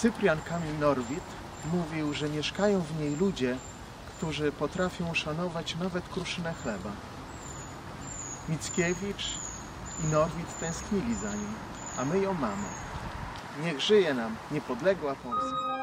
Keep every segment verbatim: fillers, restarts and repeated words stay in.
Cyprian Kamil Norwid mówił, że mieszkają w niej ludzie, którzy potrafią szanować nawet kruszynę chleba. Mickiewicz i Norwid tęsknili za nim, a my ją mamy. Niech żyje nam niepodległa Polska.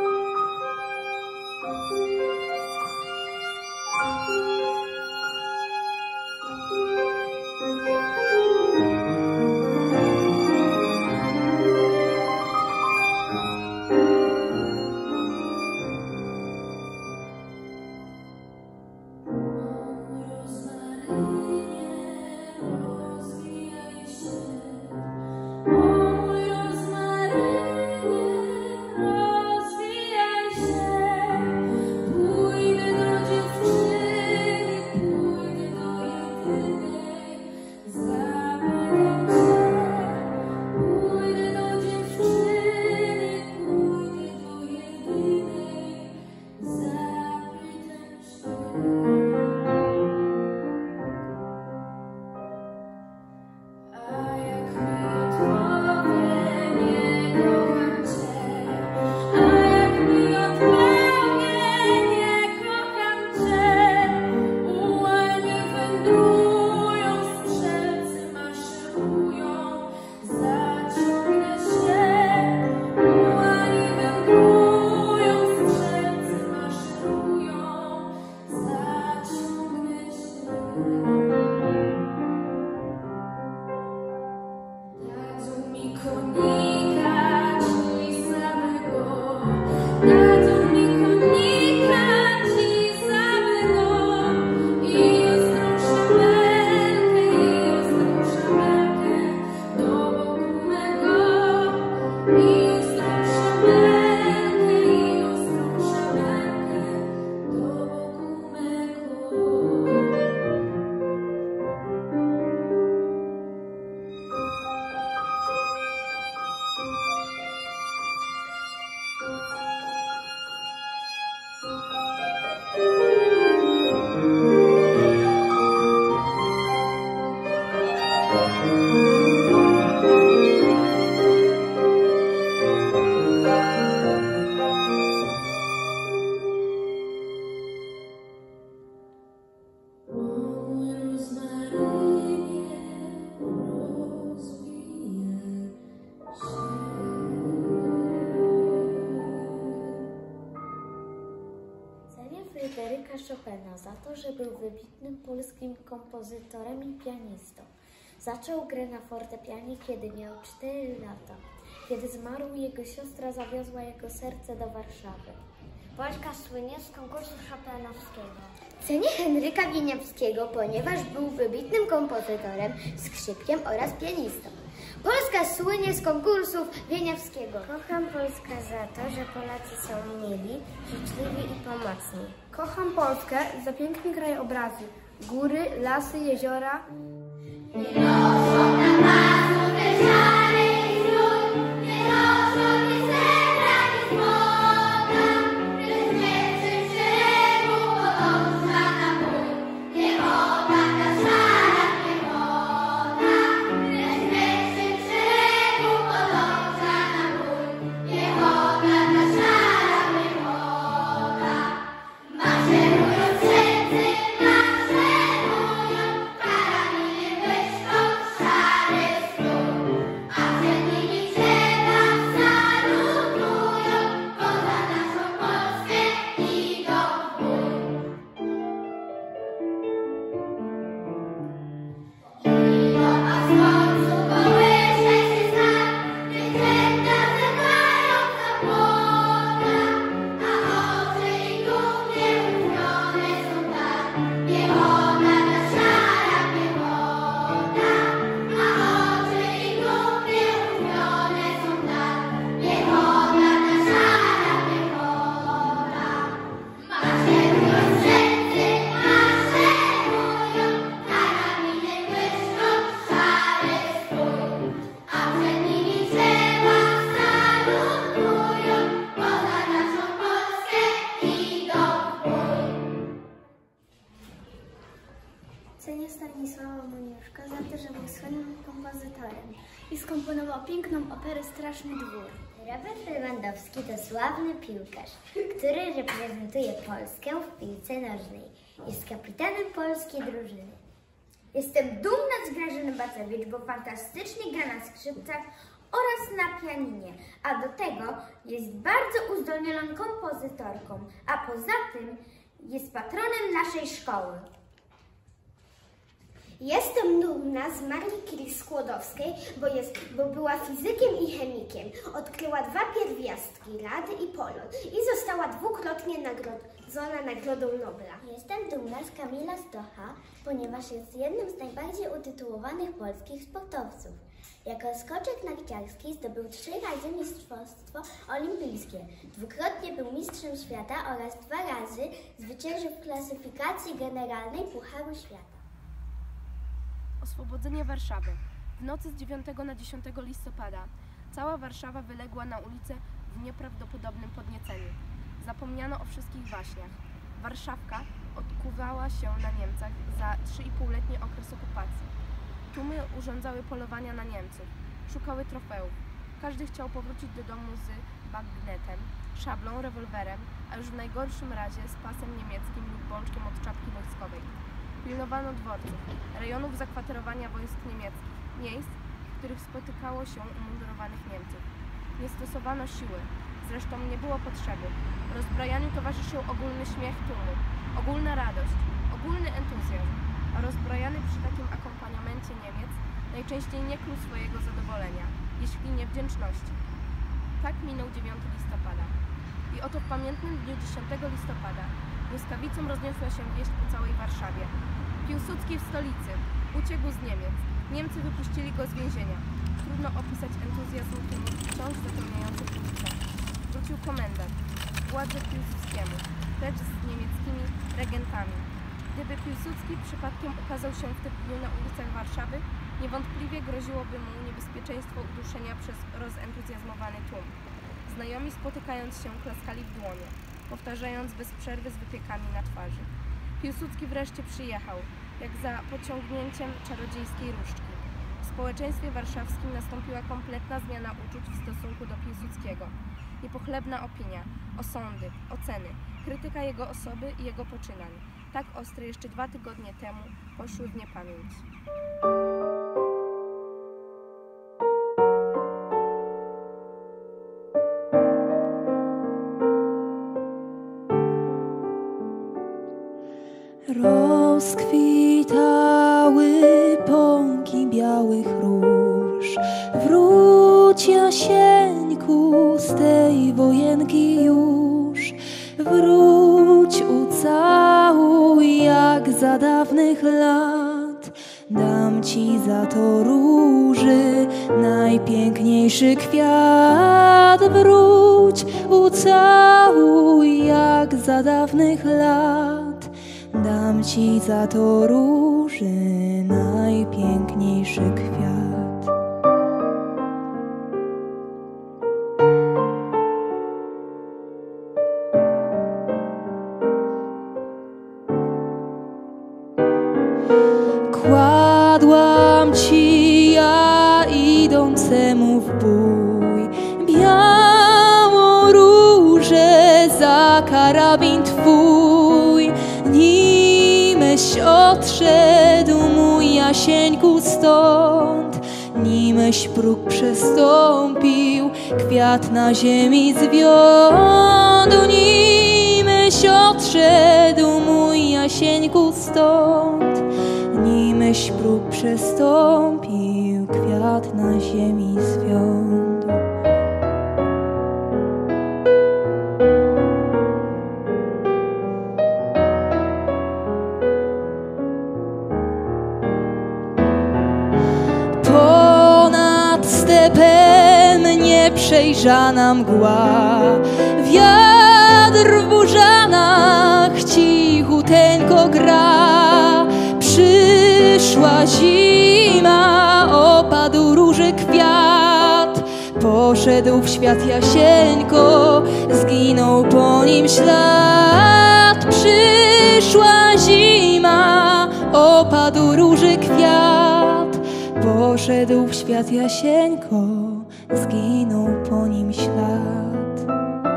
Fryderyka Chopina za to, że był wybitnym polskim kompozytorem i pianistą. Zaczął grę na fortepianie, kiedy miał cztery lata. Kiedy zmarł, jego siostra zawiozła jego serce do Warszawy. Polska słynie z konkursu chopinowskiego. Cenię Henryka Wieniawskiego, ponieważ był wybitnym kompozytorem, skrzypkiem oraz pianistą. Polska słynie z konkursów Wieniawskiego. Kocham Polskę za to, że Polacy są mili, życzliwi i pomocni. Kocham Polskę za piękne krajobrazy, góry, lasy, jeziora. Cenię Stanisława Moniuszka za to, że był słynnym kompozytorem i skomponował piękną operę Straszny Dwór. Robert Lewandowski to sławny piłkarz, który reprezentuje Polskę w piłce nożnej. Jest kapitanem polskiej drużyny. Jestem dumna z Grażyny Bacewicz, bo fantastycznie gra na skrzypcach oraz na pianinie, a do tego jest bardzo uzdolnioną kompozytorką, a poza tym jest patronem naszej szkoły. Jestem dumna z Marii Curie-Skłodowskiej, bo, jest, bo była fizykiem i chemikiem. Odkryła dwa pierwiastki, rady i polon i została dwukrotnie nagrodzona Nagrodą Nobla. Jestem dumna z Kamila Stocha, ponieważ jest jednym z najbardziej utytułowanych polskich sportowców. Jako skoczek narciarski zdobył trzy razy mistrzostwo olimpijskie. Dwukrotnie był mistrzem świata oraz dwa razy zwyciężył w klasyfikacji generalnej Pucharu Świata. Oswobodzenie Warszawy. W nocy z dziewiątego na dziesiątego listopada cała Warszawa wyległa na ulicę w nieprawdopodobnym podnieceniu. Zapomniano o wszystkich waśniach. Warszawka odkuwała się na Niemcach za trzyipółletni okres okupacji. Tłumy urządzały polowania na Niemców, szukały trofeów. Każdy chciał powrócić do domu z bagnetem, szablą, rewolwerem, a już w najgorszym razie z pasem niemieckim lub bączkiem od czapki wojskowej. Pilnowano dworców, rejonów zakwaterowania wojsk niemieckich, miejsc, w których spotykało się umundurowanych Niemców. Nie stosowano siły, zresztą nie było potrzeby. Rozbrajaniu towarzyszył ogólny śmiech tłumu, ogólna radość, ogólny entuzjazm, a rozbrajany przy takim akompaniamencie Niemiec najczęściej nie kluł swojego zadowolenia, jeśli nie wdzięczności. Tak minął dziewiątego listopada. I oto w pamiętnym dniu dziesiątego listopada błyskawicą rozniosła się wieść po całej Warszawie. Piłsudski w stolicy uciekł z Niemiec. Niemcy wypuścili go z więzienia. Trudno opisać entuzjazm tłumu wciąż zapełniających ulicę. Wrócił komendant, władzę Piłsudskiemu, precz z niemieckimi regentami. Gdyby Piłsudski przypadkiem ukazał się w tym dniu na ulicach Warszawy, niewątpliwie groziłoby mu niebezpieczeństwo uduszenia przez rozentuzjazmowany tłum. Znajomi spotykając się klaskali w dłonie, powtarzając bez przerwy z wypiekami na twarzy. Piłsudski wreszcie przyjechał, jak za pociągnięciem czarodziejskiej różdżki. W społeczeństwie warszawskim nastąpiła kompletna zmiana uczuć w stosunku do Piłsudskiego. Niepochlebna opinia, osądy, oceny, krytyka jego osoby i jego poczynań, tak ostre jeszcze dwa tygodnie temu, poszły w niepamięć. Rozkwitały pąki białych róż. Wróć, Jasieńku, z tej wojenki już. Wróć, ucałuj jak za dawnych lat. Dam ci za to róży najpiękniejszy kwiat. Wróć, ucałuj jak za dawnych lat. Dam ci za to róży najpiękniejszy kwiat. Kładłam ci ja idącemu w bój białą różę za karabin twój. Nimeś odszedł, mój Jasieńku, stąd, nimeś próg przestąpił, kwiat na ziemi zwiódł. Nimeś odszedł, mój Jasieńku, stąd, nimeś próg przestąpił, kwiat na ziemi zwiódł. Stepem nieprzejrzana mgła, wiatr w burzanach cichuteńko gra. Przyszła zima, opadł róży kwiat, poszedł w świat Jasieńko, zginął po nim ślad. Przyszła zima, opadł róży kwiat, poszedł w świat Jasieńko, zginął po nim ślad.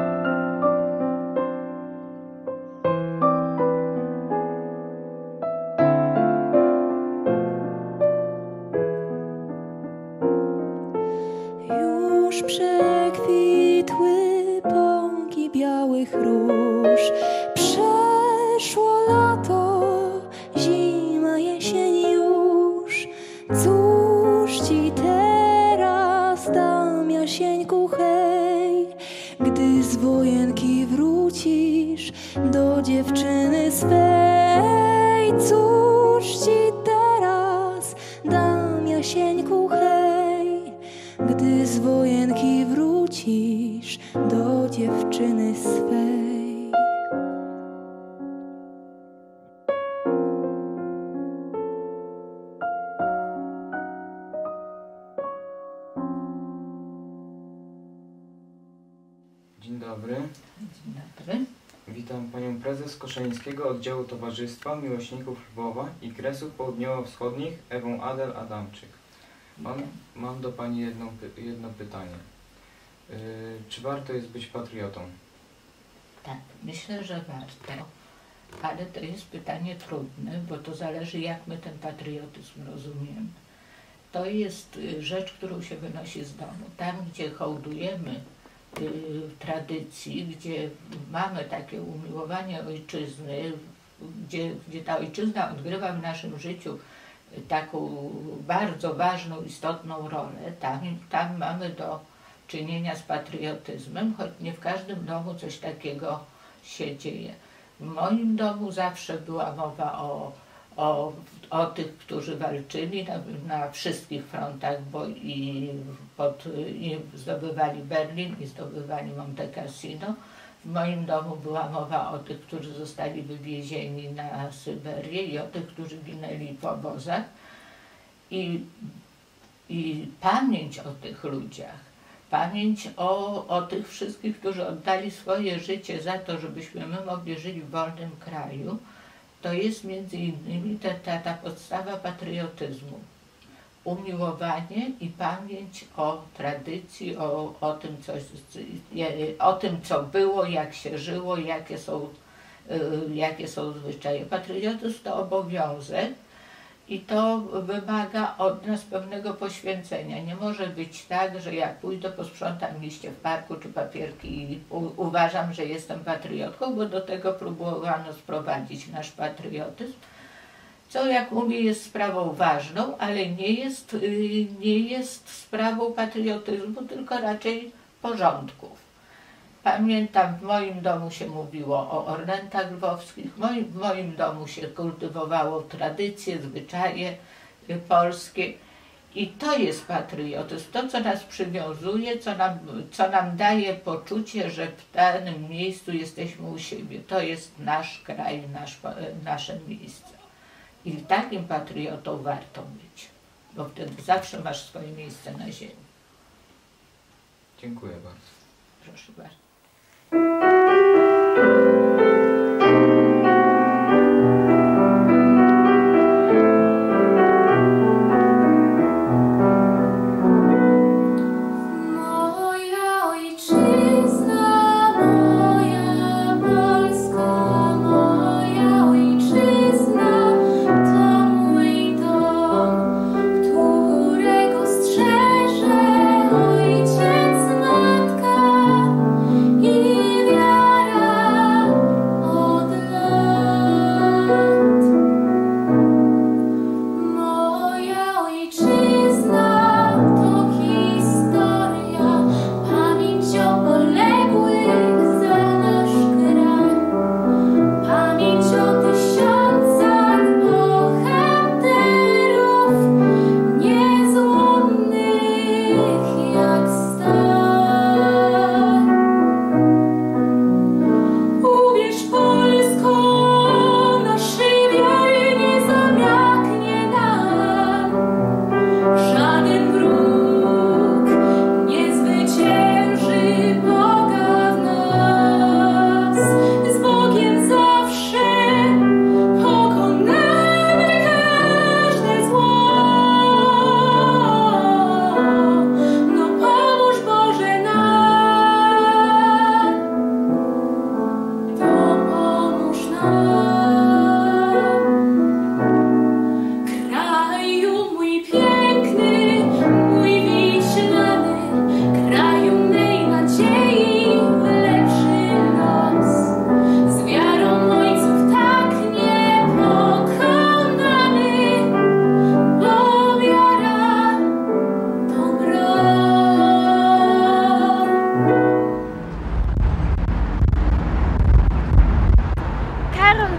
Już przekwitły pąki białych róż, przeszło lato, zima, jesień już. Cóż ci teraz dam, Jasieńku, hej, gdy z wojenki wrócisz do dziewczyny swej? Cóż ci teraz dam, Jasieńku, hej, gdy z wojenki wrócisz do dziewczyny swej? Dzień dobry. Dzień dobry. Witam Panią Prezes Koszeńskiego Oddziału Towarzystwa Miłośników Lwowa i Kresów Południowo-Wschodnich Ewą Adel Adamczyk. Mam, mam do Pani jedno, jedno pytanie. Yy, czy warto jest być patriotą? Tak, myślę, że warto, ale to jest pytanie trudne, bo to zależy, jak my ten patriotyzm rozumiemy. To jest rzecz, którą się wynosi z domu. Tam, gdzie hołdujemy y, tradycji, gdzie mamy takie umiłowanie ojczyzny, gdzie, gdzie ta ojczyzna odgrywa w naszym życiu taką bardzo ważną, istotną rolę, tam, tam mamy do czynienia z patriotyzmem, choć nie w każdym domu coś takiego się dzieje. W moim domu zawsze była mowa o, o, o tych, którzy walczyli na, na wszystkich frontach, bo i, pod, i zdobywali Berlin, i zdobywali Monte Cassino. W moim domu była mowa o tych, którzy zostali wywiezieni na Syberię, i o tych, którzy ginęli w obozach. I, i pamięć o tych ludziach, pamięć o, o tych wszystkich, którzy oddali swoje życie za to, żebyśmy my mogli żyć w wolnym kraju, to jest między innymi ta, ta, ta podstawa patriotyzmu. Umiłowanie i pamięć o tradycji, o, o, tym, co, o tym, co było, jak się żyło, jakie są, jakie są zwyczaje. Patriotyzm to obowiązek i to wymaga od nas pewnego poświęcenia. Nie może być tak, że jak pójdę, posprzątam liście w parku czy papierki i u, uważam, że jestem patriotką, bo do tego próbowano sprowadzić nasz patriotyzm, co jak mówię jest sprawą ważną, ale nie jest, yy, nie jest sprawą patriotyzmu, tylko raczej porządków. Pamiętam, w moim domu się mówiło o ornentach lwowskich, w moim, w moim domu się kultywowało tradycje, zwyczaje y, polskie i to jest patriotyzm, to co nas przywiązuje, co nam, co nam daje poczucie, że w danym miejscu jesteśmy u siebie. To jest nasz kraj, nasz, nasze miejsce. I takim patriotą warto być, bo wtedy zawsze masz swoje miejsce na ziemi. Dziękuję bardzo. Proszę bardzo. Którego strzeże ojciec, matka.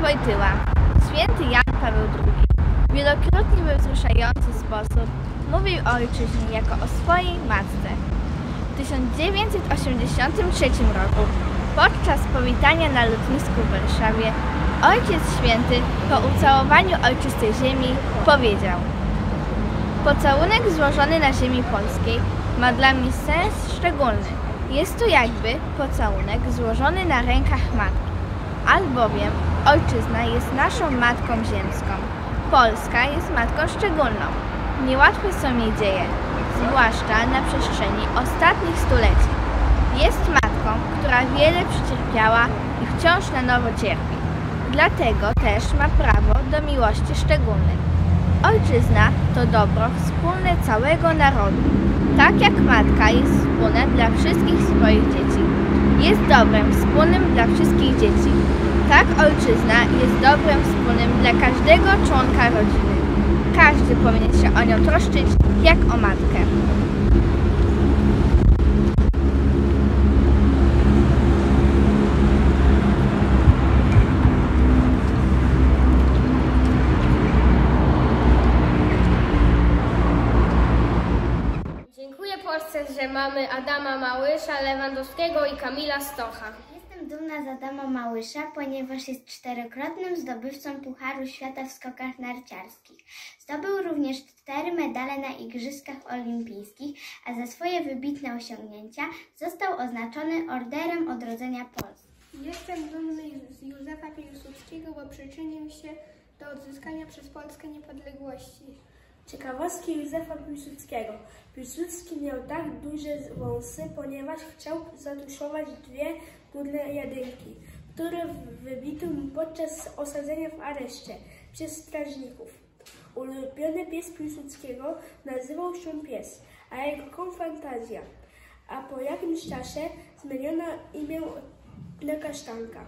Wojtyła. Święty Jan Paweł drugi wielokrotnie we wzruszający sposób mówił o ojczyźnie jako o swojej matce. W tysiąc dziewięćset osiemdziesiątym trzecim roku podczas powitania na lotnisku w Warszawie Ojciec Święty po ucałowaniu ojczystej ziemi powiedział: pocałunek złożony na ziemi polskiej ma dla mnie sens szczególny. Jest to jakby pocałunek złożony na rękach matki, albowiem ojczyzna jest naszą matką ziemską. Polska jest matką szczególną. Niełatwe są jej dzieje, zwłaszcza na przestrzeni ostatnich stuleci. Jest matką, która wiele przecierpiała i wciąż na nowo cierpi. Dlatego też ma prawo do miłości szczególnej. Ojczyzna to dobro wspólne całego narodu. Tak jak matka jest wspólna dla wszystkich swoich dzieci, jest dobrem wspólnym dla wszystkich dzieci, tak ojczyzna jest dobrem wspólnym dla każdego członka rodziny. Każdy powinien się o nią troszczyć jak o matkę. Dziękuję Polsce, że mamy Adama Małysza, Lewandowskiego i Kamila Stocha. Jestem dumna z Adama Małysza, ponieważ jest czterokrotnym zdobywcą Pucharu Świata w skokach narciarskich. Zdobył również cztery medale na Igrzyskach Olimpijskich, a za swoje wybitne osiągnięcia został oznaczony Orderem Odrodzenia Polski. Jestem dumny z Józefa Piłsudskiego, bo przyczynił się do odzyskania przez Polskę niepodległości. Ciekawostki Józefa Piłsudskiego. Piłsudski miał tak duże wąsy, ponieważ chciał zatuszować dwie pudle jedynki, które wybito mu podczas osadzenia w areszcie przez strażników. Ulubiony pies Piłsudskiego nazywał się Pies, a jego fantazja. A po jakimś czasie zmieniono imię na Kasztanka.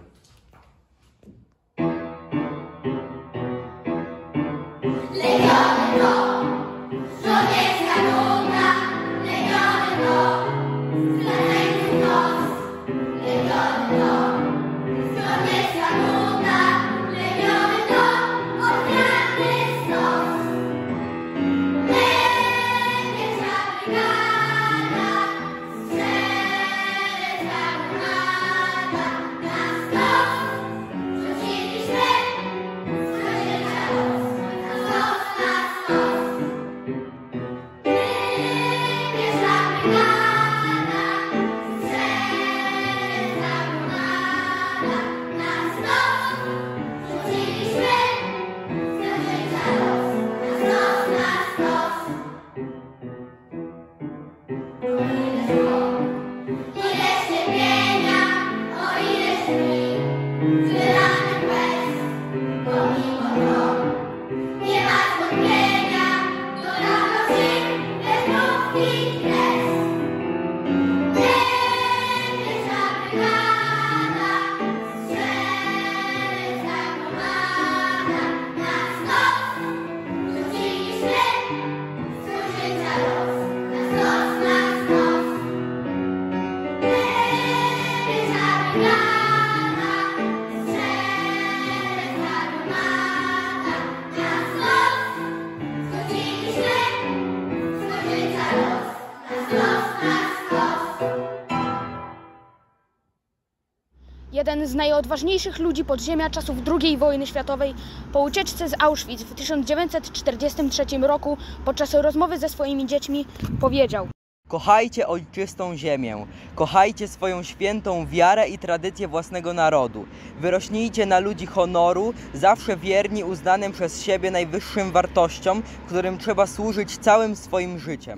Jeden z najodważniejszych ludzi podziemia czasów drugiej wojny światowej po ucieczce z Auschwitz w tysiąc dziewięćset czterdziestym trzecim roku podczas rozmowy ze swoimi dziećmi powiedział: kochajcie ojczystą ziemię, kochajcie swoją świętą wiarę i tradycję własnego narodu. Wyrośnijcie na ludzi honoru, zawsze wierni uznanym przez siebie najwyższym wartościom, którym trzeba służyć całym swoim życiem.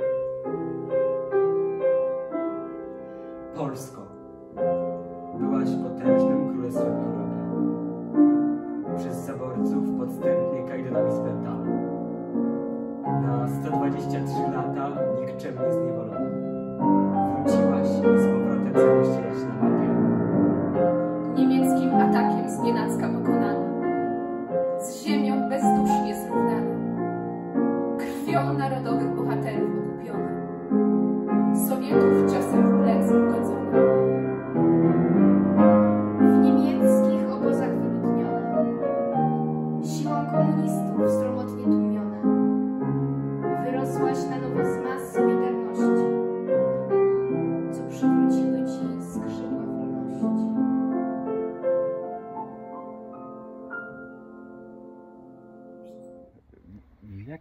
Polsko, byłaś potężnym królestwem Europy. Przez zaborców podstępnie kajdanami spętana. Na sto dwadzieścia trzy lata nikczemnie zniewolona. Wróciłaś i z powrotem zamieściłaś na mapie. Niemieckim atakiem znienacka pokonana. Z ziemią bezdusznie zrównana. Krwią narodowych bohaterów okupiona. Sowietów ciosem w plecy ugodzona. W niemieckich obozach wyludniona.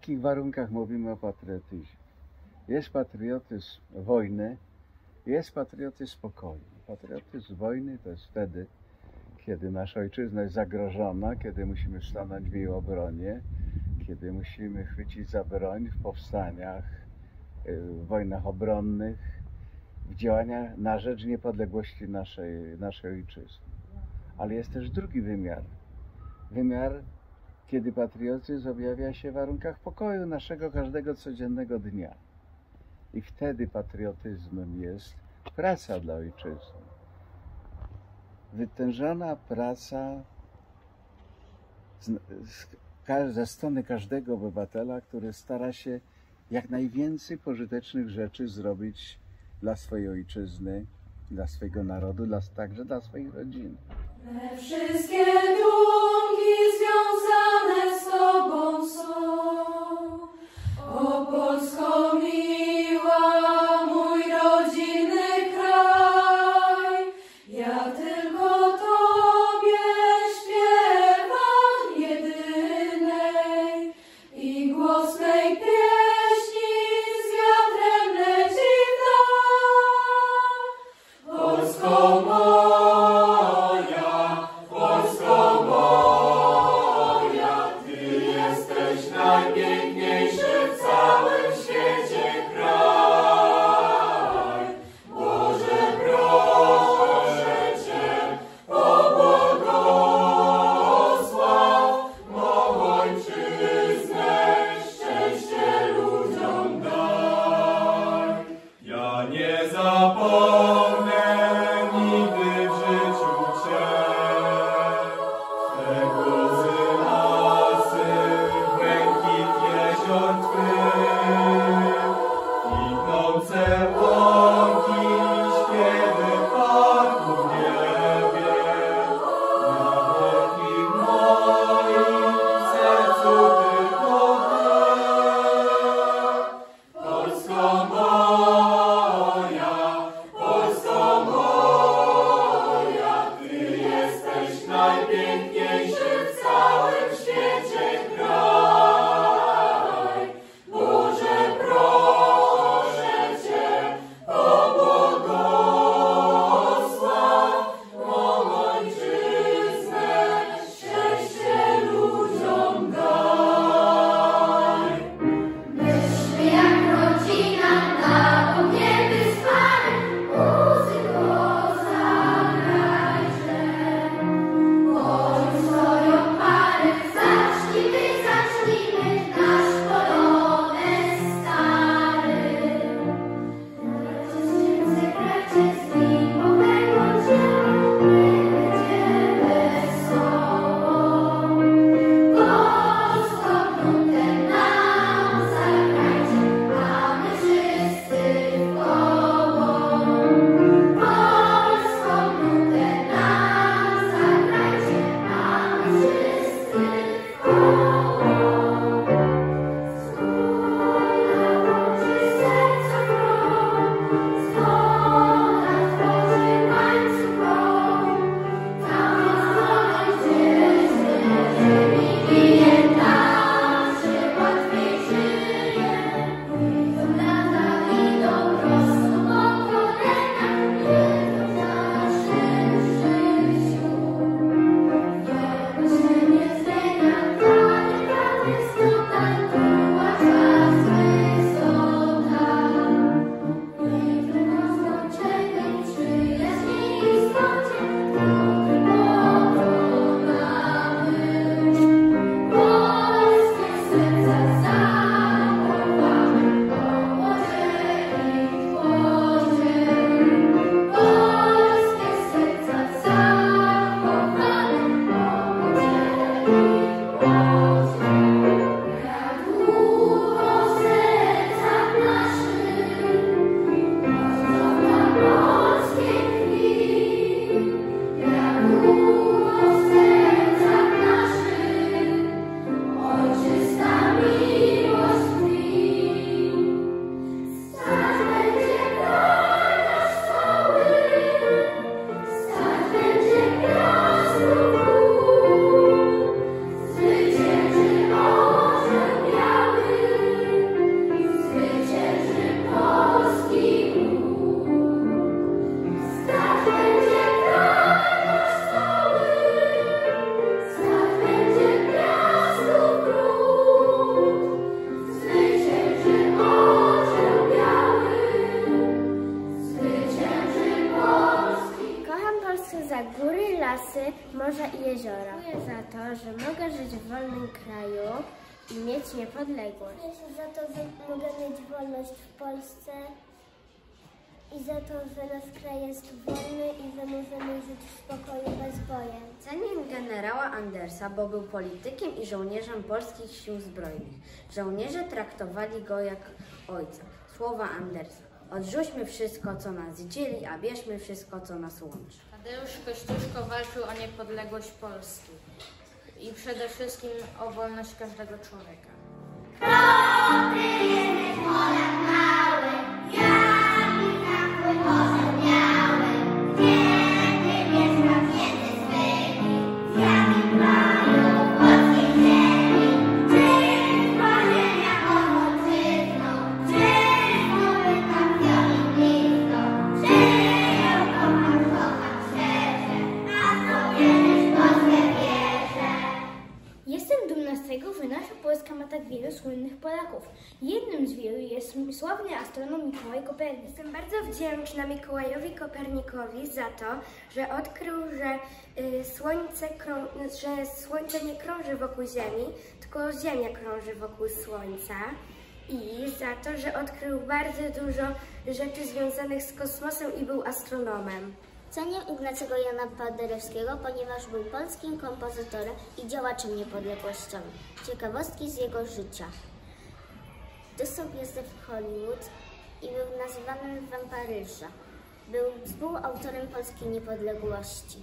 jakich warunkach mówimy o patriotyzmie? Jest patriotyzm wojny, jest patriotyzm pokoju. Patriotyzm wojny to jest wtedy, kiedy nasza ojczyzna jest zagrożona, kiedy musimy stanąć w jej obronie, kiedy musimy chwycić za broń w powstaniach, w wojnach obronnych, w działaniach na rzecz niepodległości naszej, naszej ojczyzny. Ale jest też drugi wymiar. Wymiar, kiedy patriotyzm objawia się w warunkach pokoju naszego każdego codziennego dnia. I wtedy patriotyzmem jest praca dla ojczyzny. Wytężona praca z, z, ze strony każdego obywatela, który stara się jak najwięcej pożytecznych rzeczy zrobić dla swojej ojczyzny, dla swojego narodu, dla, także dla swojej rodziny. Me wszystkie dumki związane z Tobą są, o Polsko miła, mój rodzinny kraj. Ja tylko Tobie śpiewam jedynej i głos mej pieśni z wiatrem leci w dal. Polsko moja, Polsko moja. za góry, lasy, morza i jeziora. Dziękuję za to, że mogę żyć w wolnym kraju i mieć niepodległość. Dziękuję za to, że mogę mieć wolność w Polsce i za to, że nasz kraj jest wolny i że możemy żyć w spokoju bez wojen. Cenię generała Andersa, bo był politykiem i żołnierzem polskich sił zbrojnych. Żołnierze traktowali go jak ojca. Słowa Andersa. Odrzućmy wszystko, co nas dzieli, a bierzmy wszystko, co nas łączy. Tadeusz Kościuszko walczył o niepodległość Polski i przede wszystkim o wolność każdego człowieka. Jestem dumna z tego, że nasza Polska ma tak wielu słynnych Polaków. Jednym z wielu jest sławny astronom Mikołaj Kopernik. Jestem bardzo wdzięczna Mikołajowi Kopernikowi za to, że odkrył, że, y, słońce krą- że Słońce nie krąży wokół Ziemi, tylko Ziemia krąży wokół Słońca. I za to, że odkrył bardzo dużo rzeczy związanych z kosmosem i był astronomem. Cenię Ignacego Jana Paderewskiego, ponieważ był polskim kompozytorem i działaczem niepodległościowym. Ciekawostki z jego życia. Dostał gwiazdę w Hollywood i był nazywany Lwem Paryża. Był współautorem polskiej niepodległości.